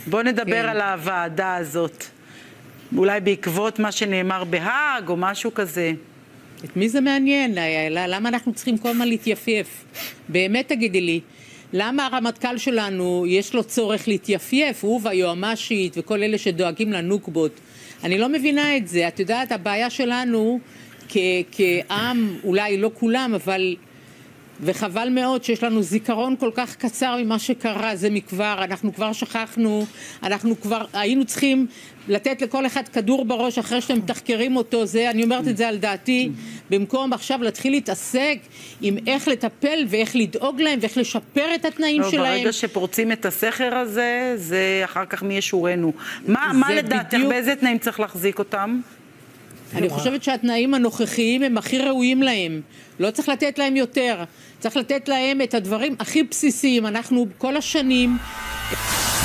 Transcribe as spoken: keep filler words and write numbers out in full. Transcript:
בוא נדבר על הוועדה הזאת. אולי בעקבות מה שנאמר בהאג או משהו כזה. את מי זה מעניין? למה אנחנו צריכים כל הזמן להתייפייף? באמת תגידי לי, למה הרמטכ"ל שלנו יש לו צורך להתייפייף? הוא והיועמ"שית וכל אלה שדואגים לנוקבות. אני לא מבינה את זה. את יודעת, הבעיה שלנו כעם, אולי לא כולם, אבל... וחבל מאוד שיש לנו זיכרון כל כך קצר ממה שקרה זה מכבר, אנחנו כבר שכחנו, אנחנו כבר היינו צריכים לתת לכל אחד כדור בראש אחרי שאתם מתחקרים אותו, זה, אני אומרת את זה על דעתי, במקום עכשיו להתחיל להתעסק עם איך לטפל ואיך לדאוג להם ואיך לשפר את התנאים לא, שלהם. ברגע שפורצים את הסכר הזה, זה אחר כך מי ישורנו. מה, מה לדעתך, בדיוק... באיזה תנאים צריך להחזיק אותם? אני חושבת שהתנאים הנוכחיים הם הכי ראויים להם. לא צריך לתת להם יותר. צריך לתת להם את הדברים הכי בסיסיים. אנחנו כל השנים...